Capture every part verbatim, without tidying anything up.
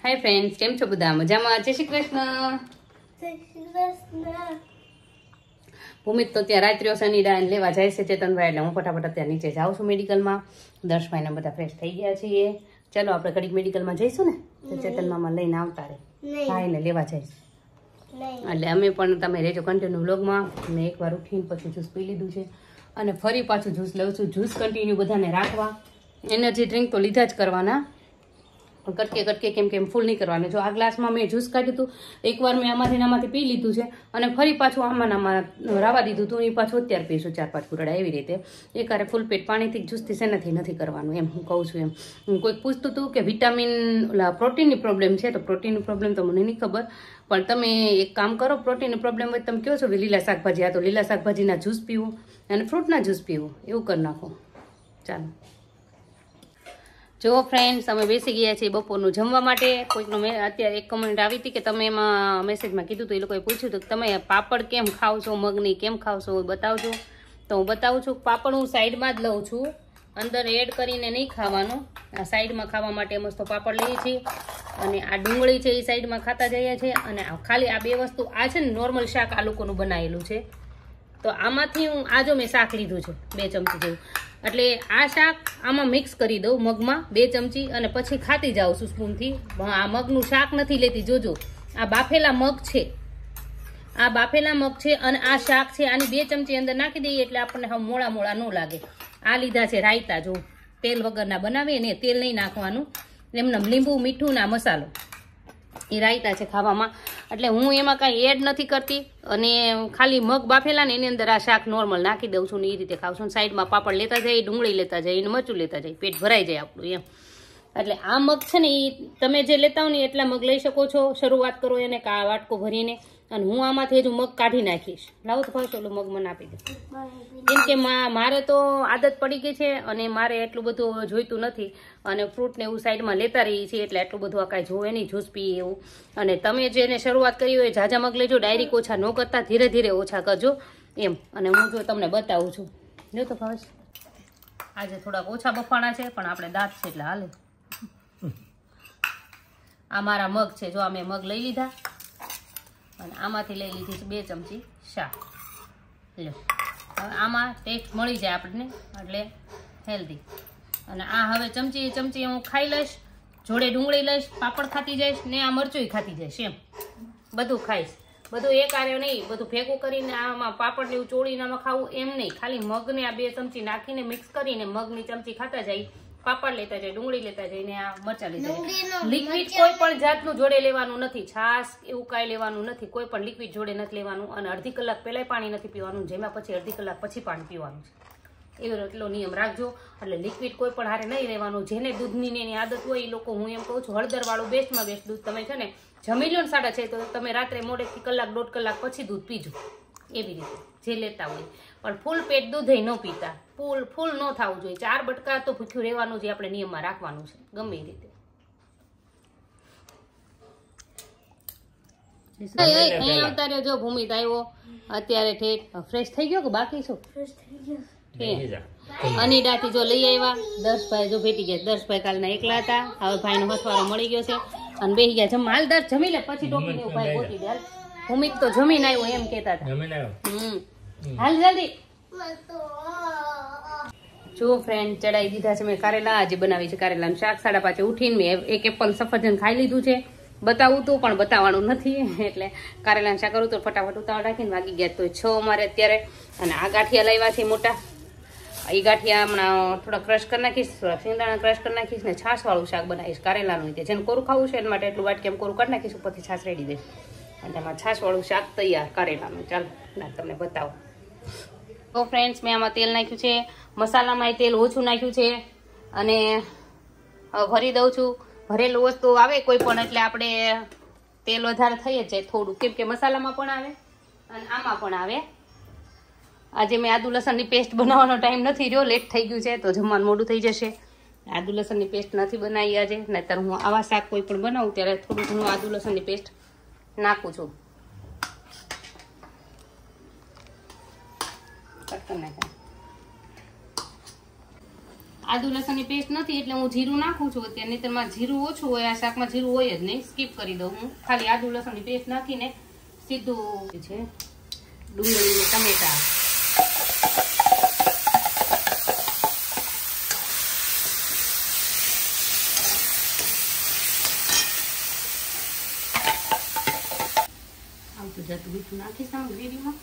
Hi friends, કેમ છો બધા? મજામાં? જય શ્રી કૃષ્ણ. જય શ્રી કૃષ્ણ. ભૂમિત તો ત્યાં રાત્રિઓ શનિદાન લેવા જાય છે ચેતનભાઈ, એટલે હું ફટાફટ અત્યારે નીચે જાઉં છું મેડિકલમાં. દર્શભાઈને બધા ફ્રેશ થઈ ગયા છીએ. ચાલો આપણે ઘડીક મેડિકલમાં જઈશું ને, તો ચેતન મામા લઈને આવતા રહે. ભાઈને લેવા જઈશ એટલે અમે પણ તમે રહેજો કન્ટિન્યુ વ્લોગમાં. મેં એકવાર ઉઠીને પછી જ્યુસ પી લીધું છે અને ફરી પાછું જ્યુસ લઉં છું. જ્યુસ કન્ટિન્યુ બધાને રાખવા. એનર્જી ડ્રિંક તો લીધા જ કરવાના, પણ કટકે કટકે કેમ કેમ ફૂલ નહીં કરવાના. જો આ ગ્લાસમાં મેં જ્યુસ કાઢ્યું હતું, એકવાર મેં આમાંથી આમાંથી પી લીધું છે અને ફરી પાછું આમાં આમાં રાવા દીધું હતું. એ પાછું અત્યારે પીશું ચાર પાંચ ફૂટડા એવી રીતે. એકારે ફૂલ પેટ પાણીથી જ્યુસથી શેનાથી નથી કરવાનું, એમ હું કહું છું. એમ કોઈક પૂછતું હતું કે વિટામિન ઓલા પ્રોટીનની પ્રોબ્લેમ છે, તો પ્રોટીનની પ્રોબ્લેમ તો મને નહીં ખબર, પણ તમે એક કામ કરો, પ્રોટીનની પ્રોબ્લેમ હોય તમે કહો છો કે લીલા શાકભાજી, આ તો લીલા શાકભાજીના જ્યુસ પીવો અને ફ્રૂટના જ્યુસ પીવો, એવું કરી નાખો. ચાલો જો ફ્રેન્ડ્સ, અમે બેસી ગયા છીએ બપોરનું જમવા માટે. કોઈકનો મેં અત્યારે એક કમેન્ટ આવી હતી કે તમે એમાં મેસેજમાં કીધું હતું, એ લોકોએ પૂછ્યું હતું કે તમે પાપડ કેમ ખાવ છો, મગની કેમ ખાવ છો, બતાવજો. તો હું બતાવું છું. પાપડ હું સાઈડમાં જ લઉં છું, અંદર એડ કરીને નહીં ખાવાનું. આ સાઈડમાં ખાવા માટે મસ્ત પાપડ લઈએ છીએ અને આ ડુંગળી છે એ સાઈડમાં ખાતા જઈએ છીએ. અને ખાલી આ બે વસ્તુ, આ છે ને નોર્મલ શાક આ લોકોનું બનાવેલું છે, તો આમાંથી હું આ જો મેં શાક લીધું છે બે ચમચી જેવું, એટલે આ શાક આમાં મિક્સ કરી દઉં મગમાં બે ચમચી, અને પછી ખાતી જાઉં છું સ્પૂનથી. આ મગનું શાક નથી લેતી, જોજો આ બાફેલા મગ છે, આ બાફેલા મગ છે અને આ શાક છે. આની બે ચમચી અંદર નાખી દઈએ એટલે આપણને હવે મોળા મોળા ન લાગે. આ લીધા છે રાયતા, જો તેલ વગરના બનાવીએ ને, તેલ નહીં નાખવાનું, એમને લીંબુ મીઠું ના મસાલો, એ રાયતા છે ખાવામાં. એટલે હું એમાં કાંઈ એડ નથી કરતી અને ખાલી મગ બાફેલા ને એની અંદર આ શાક નોર્મલ નાખી દઉં છું ને એ રીતે ખાઉં છું. સાઈડમાં પાપડ લેતા જઈએ, ડુંગળી લેતા જઈએ ને મરચું લેતા જઈએ, પેટ ભરાઈ જાય આપણું એમ. એટલે આ મગ છે ને એ તમે જે લેતા હો ને એટલા મગ લઈ શકો છો. શરૂઆત કરો એને કા વાટકો ભરીને, અને હું આમાંથી હજુ મગ કાઢી નાખીશ. લાવો તો ફાવશે ઓલું મગ મને આપી દે, કેમ કે મારે તો આદત પડી ગઈ છે અને મારે એટલું બધું જોઈતું નથી. અને ફ્રૂટ ને એવું સાઈડમાં લેતા રહીએ છીએ એટલે એટલું બધું આ કાંઈ જોવે નહીં, જ્યુસ પીએ એવું. અને તમે જેને શરૂઆત કરી હોય ઝાઝા મગ લેજો, ડાયરેક્ટ ઓછા ન કરતા, ધીરે ધીરે ઓછા કરજો એમ. અને હું જો તમને બતાવું છું, જો તો ભાવેશ આજે થોડાક ઓછા બફાણા છે પણ આપણે દાંત છે એટલે હાલે. આ મારા મગ છે, જો આ મેં મગ લઈ લીધા અને આમાંથી લઈ લીધી છે બે ચમચી શાક. લો હવે આમાં ટેસ્ટ મળી જાય આપણને, એટલે હેલ્ધી. અને આ હવે ચમચી ચમચી હું ખાઈ લઈશ, જોડે ડુંગળી લઈશ, પાપડ ખાતી જઈશ ને આ મરચું ખાતી જઈશ, એમ બધું ખાઈશ. બધું એક આરે નહીં, બધું ભેગું કરીને આમાં પાપડ ને એવું ચોળીને આમાં ખાવું એમ નહીં. ખાલી મગને આ બે ચમચી નાખીને મિક્સ કરીને મગની ચમચી ખાતા જાય, પાપડ લેતા જાય, ડુંગળી લેતા જાય ને આ મરચા લેતા જાય. લિક્વિડ કોઈ પણ જાતનું જોડે લેવાનું નથી, છાશ એવું કાંઈ લેવાનું નથી, કોઈ પણ લિક્વિડ જોડે નથી લેવાનું. અને અડધી કલાક પહેલાં પાણી નથી પીવાનું, જેમાં પછી અડધી કલાક પછી પાણી પીવાનું છે, એવો એટલો નિયમ રાખજો. એટલે લિક્વિડ કોઈ પણ હારે નહીં લેવાનું. જેને દૂધની એની આદત હોય એ લોકો, હું એમ કહું છું હળદરવાળું બેસ્ટમાં બેસ્ટ દૂધ. તમે છે ને જમી લો ને સાડા છે તો તમે રાત્રે મોડેથી કલાક દોઢ કલાક પછી દૂધ પીજો, એવી રીતે જે લેતા હોય. પણ ફૂલ પેટ દૂધ ન પીતા, ફૂલ ફૂલ ન થવું જોઈએ. ચાર બટકા તો ભૂખ્યું રહેવાનું જે આપણે નિયમમાં રાખવાનું છે, ગમે એ રીતે. અહીંયા આવતા રહ્યો. જો ભૂમિત આવ્યો અત્યારે, ઠેઠ ફ્રેશ થઈ ગયો કે બાકી છો? અનિડાથી જો લઈ આવ્યા. દર્શભાઈ જો ભેટી ગયા. દર્શભાઈ કાલના એકલા હતા, હવે ભાઈ નો હથવારો મળી ગયો છે અને બેસી ગયા. જમ હાલ દર્શ જમી લે પછી ટોપી ને ભાઈ ગોતી દે. ભૂમિત તો જમીન આવ્યો એમ કેતા હતા. હમ હાલ જલ્દી. જો ફ્રેન્ડ, ચડાઈ દીધા છે મેં કારેલા. આજે બનાવી છે કારેલાનું શાક. સાડા પાંચે ઉઠીને મેં એક એપલ સફરજન ખાઈ લીધું છે. બતાવું તો પણ બતાવવાનું નથી, એટલે કારેલાનું શાક કરું તો ફટાફટ ઉતાવળ રાખીને વાગી ગયા તો છ અમારે અત્યારે. અને આ ગાંઠિયા લાવ્યા છે મોટા, એ ગાંઠિયા હમણાં થોડા ક્રશ કરી નાખીશ, થોડા શિંગદાણા ક્રશ કરી નાખીશ ને છાશવાળું શાક બનાવીશ કારેલાનું. જેને કોરું ખાવું છે એના માટે એટલું વાટકી એમ કોરું કાઢી નાખીશ, ઉપરથી છાશ રેડી દઈશ અને એમાં છાશવાળું શાક તૈયાર કારેલાનું. ચાલો ના તમને બતાવો. તો ફ્રેન્ડ્સ, મેં આમાં તેલ નાખ્યું છે, મસાલામાં તેલ ઓછું નાખ્યું છે અને હવે ભરી દઉં છું. ભરેલું વસ્તુ આવે કોઈ પણ એટલે આપણે તેલ વધારે થઈ જ જાય થોડું, કેમ કે મસાલામાં પણ આવે અને આમાં પણ આવે. આજે મેં આદુ લસણની પેસ્ટ બનાવવાનો ટાઈમ નથી રહ્યો, લેટ થઈ ગયું છે તો જમવાનું મોડું થઈ જશે. આદુ લસણની પેસ્ટ નથી બનાવી આજે, નહીતર હું આવા શાક કોઈ પણ બનાવું ત્યારે થોડું ઘણું આદુ લસણની પેસ્ટ નાખું છું. આદુ લસણની પેસ્ટ નથી એટલે હું જીરું નાખું છું અત્યારે, નહીંતર માં જીરું ઓછું હોય, આ શાકમાં જીરું હોય જ નહીં, સ્કીપ કરી દઉં હું. ખાલી આદુ લસણની પેસ્ટ નાખીને સીધું છે ડુંગળી ને ટમેટા. આવતું જતું મીઠું નાખીશ આમ ગ્રેવીમાં.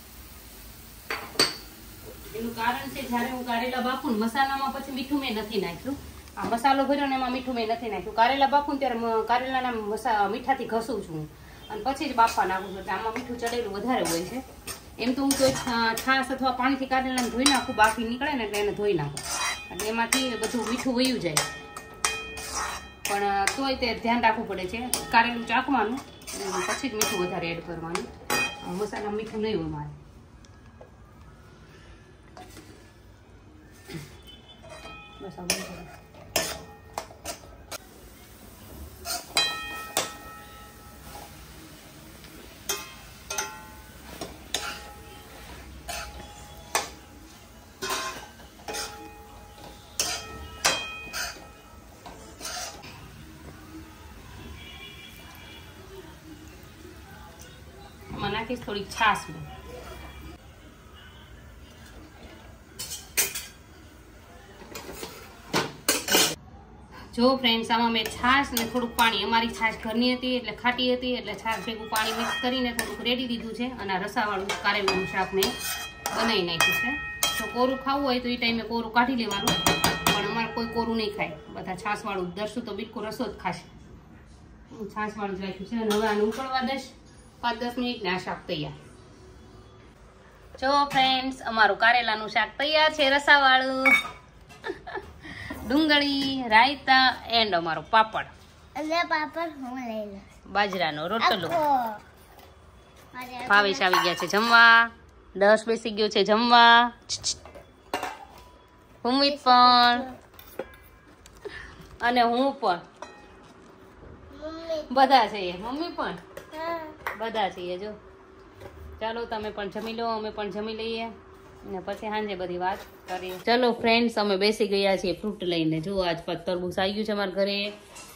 એનું કારણ છે જ્યારે હું કારેલા બાફું મસાલામાં પછી મીઠું મેં નથી નાખ્યું. આ મસાલો ભર્યો ને એમાં મીઠું મેં નથી નાખ્યું. કારેલા બાફું ત્યારે કારેલાના મસા મીઠાથી ઘસું છું અને પછી જ બાફવા નાખું છું, એટલે આમાં મીઠું ચડેલું વધારે હોય છે. એમ તો હું કોઈ છાશ અથવા પાણીથી કારેલાને ધોઈ નાખું, બાફી નીકળે ને એટલે એને ધોઈ નાખું, એટલે એમાંથી બધું મીઠું વયું જાય. પણ તોય તે ધ્યાન રાખવું પડે છે, કારેલું ચાખવાનું પછી જ મીઠું વધારે એડ કરવાનું. મસાલામાં મીઠું નહીં હોય મારે. બસ આવું આમાં નાખીશ થોડીક છાશ. જો ફ્રેન્ડ્સ, આમાં મેં છાશ ને થોડુંક પાણી, અમારી છાશ ઘરની હતી એટલે ખાટી હતી એટલે છાશ ભેગું પાણી મિક્સ કરીને થોડુંક રેડી દીધું છે અને આ રસાવાળું કારેલાનું શાક મેં બનાવી નાખ્યું છે. તો કોરું ખાવું હોય તો એ ટાઈમે કોરું કાઢી લેવાનું, પણ અમારે કોઈ કોરું નહીં ખાય, બધા છાશવાળું. દર્શું તો બિલકુલ રસો જ ખાશે. હું છાશવાળું જ રાખ્યું છે અને હવે આને ઉકળવા દઈશ પાંચ દસ મિનિટ ને આ શાક તૈયાર. જો ફ્રેન્ડ્સ, અમારું કારેલાનું શાક તૈયાર છે રસાવાળું. ડુંગળી, રાયતા એન્ડ અમારો પાપડ. અને પાપડ હું લઈ લઉં. બાજરાનો રોટલો. ભાવેશ આવી ગયા છે જમવા. દસ બેસી ગયો છે જમવા. ભૂમિત પણ અને હું પણ. બધા છે, મમ્મી પણ બધા છીએ. જો ચાલો તમે પણ જમી લો, અમે પણ જમી લઈએ ને પછી સાંજે બધી વાત કરીએ. ચલો ફ્રેન્ડ્સ, અમે બેસી ગયા છીએ ફ્રૂટ લઈને. જો આજ પર તરબૂચ આવી ગયું છે અમારા ઘરે.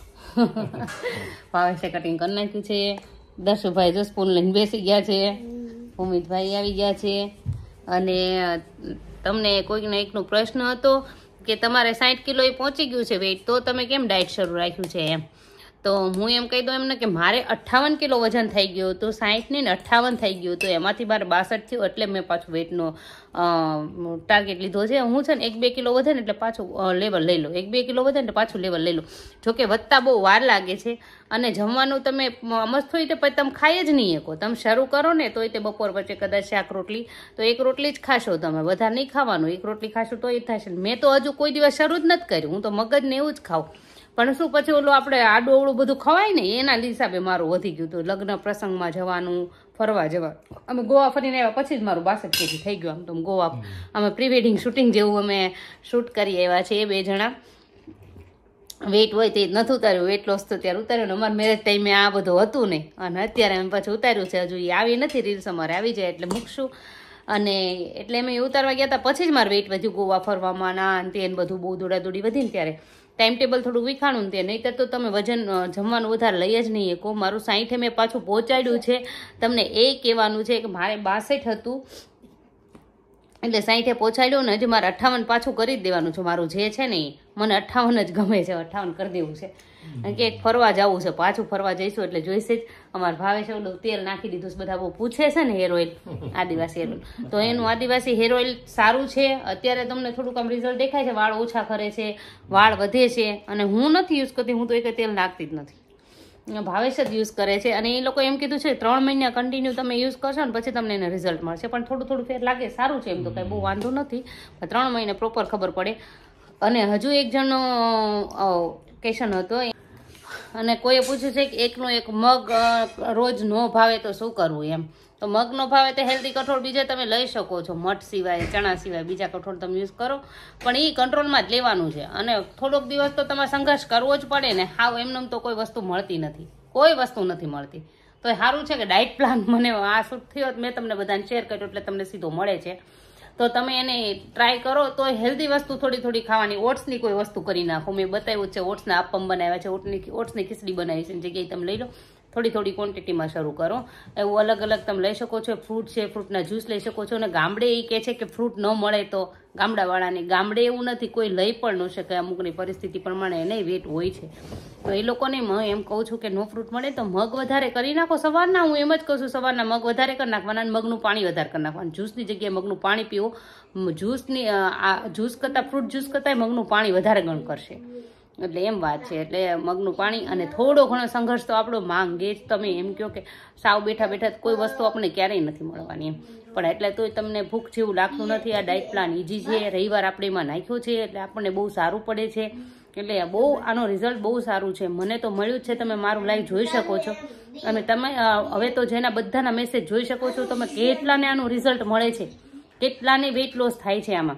ભાવેશે કટિંગ કરી નાખ્યું છે. દર્શુભાઈ જો સ્પૂન લઈને બેસી ગયા છે. ભૂમિતભાઈ આવી ગયા છે. અને તમને કોઈકને એકનો પ્રશ્ન હતો કે તમારે સાઠ કિલો એ પહોંચી ગયું છે વેઇટ, તો તમે કેમ ડાયટ શરૂ રાખ્યું છે એમ. તો હું એમ કહી દઉં એમને કે મારે અઠ્ઠાવન કિલો વજન થઈ ગયું હતું, સાઠ ને અઠ્ઠાવન થઈ ગયું હતું, એમાંથી મારે બાસઠ થયું એટલે મેં પાછું વેટનો ટાર્ગેટ લીધો છે. હું છે ને એક બે કિલો વધે ને એટલે પાછું લેવલ લઈ લો, એક બે કિલો વધે ને પાછું લેવલ લઈ લો. જોકે વધતા બહુ વાર લાગે છે અને જમવાનું તમે મસ્ત હોય તો પછી તમે ખાઈ જ નહીં શકો. તમે શરૂ કરો ને તોય તે બપોર વચ્ચે કદાચ શાક રોટલી તો એક રોટલી જ ખાશો, તમે વધારે નહીં ખાવાનું. એક રોટલી ખાશો તો એ થશે. મેં તો હજુ કોઈ દિવસ શરૂ જ નથી કર્યું, હું તો મગજ ને એવું જ ખાઉં. પણ શું પછી ઓલું આપણે આડું અવળું બધું ખવાય ને એના હિસાબે મારું વધી ગયું હતું. લગ્ન પ્રસંગમાં જવાનું, ફરવા જવાનું. અમે ગોવા ફરીને આવ્યા પછી જ મારું બાસઠ કેજી થઈ ગયું. આમ તો ગોવા અમે પ્રી વેડિંગ શૂટિંગ જેવું અમે શૂટ કરી આવ્યા છીએ બે જણા. વેઇટ હોય તે નથી ઉતાર્યું, વેઇટ લોસ તો ત્યારે ઉતાર્યું ને અમારે મેરેજ ટાઈમે આ બધું હતું નહીં અને અત્યારે અમે પાછું ઉતાર્યું છે. હજુ એ આવી નથી, રીલ્સ અમારે આવી જાય એટલે મૂકશું. અને એટલે અમે ઉતારવા ગયા હતા પછી જ મારું વેઇટ વધ્યું ગોવા ફરવામાં ના તે બધું બહુ દોડાદોડી વધીને ત્યારે ટાઈમ ટેબલ થોડું વિખાણું તે. નહીં તો તમે વજન જમવાનું વધારે લઈ જ નહીં શકો. મારું સાઠે મેં પાછું પહોંચાડ્યું છે. તમને એ કહેવાનું છે કે મારે બાસઠ હતું એટલે સાઠે પહોંચાડ્યું ને હજી મારે અઠ્ઠાવન પાછું કરી જ દેવાનું છે. મારું જે છે ને મને અઠ્ઠાવન જ ગમે છે, અઠ્ઠાવન કરી દેવું છે. કે ફરવા જવું છે, પાછું ફરવા જઈશું એટલે જોઈશે જ. અમારા ભાવે છે ઓલું તેલ નાખી દીધું છે, બધા બહુ પૂછે છે ને હેર ઓઇલ, આદિવાસી હેર ઓઇલ. તો એનું આદિવાસી હેર ઓઇલ સારું છે. અત્યારે તમને થોડુંક આમ રિઝલ્ટ દેખાય છે, વાળ ઓછા કરે છે, વાળ વધે છે. અને હું નથી યુઝ કરતી, હું તો એક તેલ નાખતી જ નથી. ભાવેશ જ યુઝ કરે છે. અને એ લોકો એમ કીધું છે ત્રણ મહિના કન્ટિન્યુ તમે યુઝ કરશો ને પછી તમને એને રિઝલ્ટ મળશે. પણ થોડું થોડું ફેર લાગે, સારું છે એમ તો કંઈ બહુ વાંધો નથી. ત્રણ મહિને પ્રોપર ખબર પડે. અને હજુ એક જણનો ક્વેશ્ચન હતો અને કોઈએ પૂછ્યું છે કે એકનો એક મગ રોજ ન ભાવે તો શું કરવું એમ. તો મગ ન ભાવે તો હેલ્ધી કઠોળ બીજા તમે લઈ શકો છો, મઠ સિવાય, ચણા સિવાય બીજા કઠોળ તમે યુઝ કરો, પણ એ કંટ્રોલમાં જ લેવાનું છે. અને થોડોક દિવસ તો તમારે સંઘર્ષ કરવો જ પડે ને. હાવ એમને તો કોઈ વસ્તુ મળતી નથી, કોઈ વસ્તુ નથી મળતી. તો સારું છે કે ડાયટ પ્લાન મને આ શૂટ થયો મેં તમને બધાને શેર કર્યો એટલે તમને સીધો મળે છે. તો તમે એને ટ્રાય કરો તો હેલ્ધી વસ્તુ થોડી થોડી ખાવાની. ઓટ્સની કોઈ વસ્તુ કરી નાખો. મેં બતાવ્યું છે ઓટ્સના આપમ બનાવ્યા છે, ઓટની ઓટ્સની ખીચડી બનાવી છે, જગ્યાએ તમે લઈ લો. થોડી થોડી ક્વોન્ટિટીમાં શરૂ કરો. એવું અલગ અલગ તમે લઈ શકો છો. ફ્રૂટ છે, ફ્રૂટના જ્યુસ લઈ શકો છો. અને ગામડે એ કહે છે કે ફ્રૂટ ન મળે તો ગામડાવાળાની, ગામડે એવું નથી, કોઈ લઈ પણ ન શકે. અમુકની પરિસ્થિતિ પ્રમાણે એને વેટ હોય છે. તો એ લોકોને હું એમ કહું છું કે નો ફ્રૂટ મળે તો મગ વધારે કરી નાખો સવારના. હું એમ જ કહું છું સવારના મગ વધારે કરી નાખવાના અને મગનું પાણી વધારે કરી નાખવાનું. જ્યુસની જગ્યાએ મગનું પાણી પીવો. જ્યુસની આ જ્યુસ કરતાં, ફ્રૂટ જ્યુસ કરતાં મગનું પાણી વધારે ગણ કરશે. એટલે એમ વાત છે. એટલે મગનું પાણી અને થોડો ઘણો સંઘર્ષ તો આપણો માંગે જ. તમે એમ કહો કે સાવ બેઠા બેઠા કોઈ વસ્તુ આપણને ક્યારેય નથી મળવાની એમ, પણ એટલે તોય તમને ભૂખ જેવું લાગતું નથી. આ ડાયટ પ્લાન ઇઝી છે. રવિવાર આપણે એમાં નાખ્યો છે એટલે આપણને બહુ સારું પડે છે. એટલે બહુ આનો રિઝલ્ટ બહુ સારું છે. મને તો મળ્યું જ છે. તમે મારું લાઈવ જોઈ શકો છો. અને તમે હવે તો જેના બધાના મેસેજ જોઈ શકો છો તમે કેટલાને આનું રિઝલ્ટ મળે છે, કેટલાને વેઇટ લોસ થાય છે આમાં.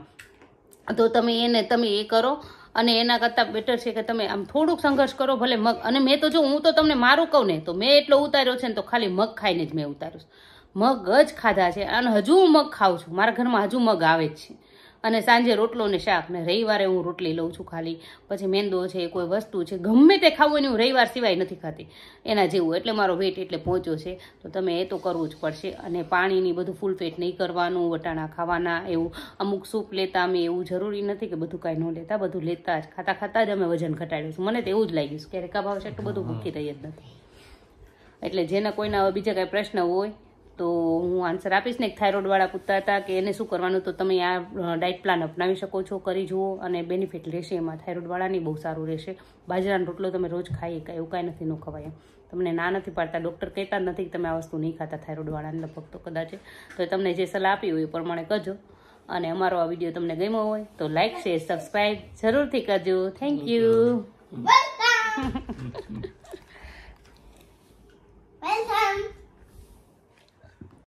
તો તમે એને તમે એ કરો. અને એના કરતાં બેટર છે કે તમે આમ થોડુંક સંઘર્ષ કરો. ભલે મગ, અને મેં તો જો હું તો તમને મારું કહું ને તો મેં એટલો ઉતાર્યો છે ને તો ખાલી મગ ખાઈને જ મેં ઉતાર્યો છે. મગ જ ખાધા છે અને હજુ હું મગ ખાઉં છું. મારા ઘરમાં હજુ મગ આવે જ છે. અને સાંજે રોટલો ને શાક, ને રવિવારે હું રોટલી લઉં છું ખાલી. પછી મેંદો છે, કોઈ વસ્તુ છે, ગમે તે ખાવું એની હું રવિવાર સિવાય નથી ખાતી એના જેવું. એટલે મારો વેટ એટલે પહોંચ્યો છે. તો તમે એ તો કરવું જ પડશે. અને પાણીની બધું ફૂલ પેટ નહીં કરવાનું. વટાણા ખાવાના, એવું અમુક સૂપ લેતા અમે, એવું જરૂરી નથી કે બધું કાંઈ ન લેતા, બધું લેતા જ. ખાતા ખાતા જ અમે વજન ઘટાડ્યું છે. મને તો એવું જ લાગ્યું છે ક્યારેક ભાવ છે એટલું બધું ભૂખી રહી જ નથી. એટલે જેના કોઈના બીજા કાંઈ પ્રશ્ન હોય તો હું આન્સર આપીશ ને. થાઇરોઇડવાળા પૂછતા હતા કે એને શું કરવાનું, તો તમે આ ડાયટ પ્લાન અપનાવી શકો છો, કરી જુઓ અને બેનિફિટ રહેશે એમાં. થાઇરોઇડવાળાની બહુ સારું રહેશે. બાજરાનો રોટલો તમે રોજ ખાઈ, એવું કાંઈ નથી ન ખવાય એમ. તમને ના નથી પાડતા, ડૉક્ટર કહેતા જ નથી કે તમે આ વસ્તુ નહીં ખાતા થાઇરોઇડવાળાને લગભગ તો કદાચ. તો તમને જે સલાહ આપી હોય એ પ્રમાણે કરજો. અને અમારો આ વિડીયો તમને ગમ્યો હોય તો લાઇક, શેર, સબસ્ક્રાઈબ જરૂરથી કરજો. Thank you.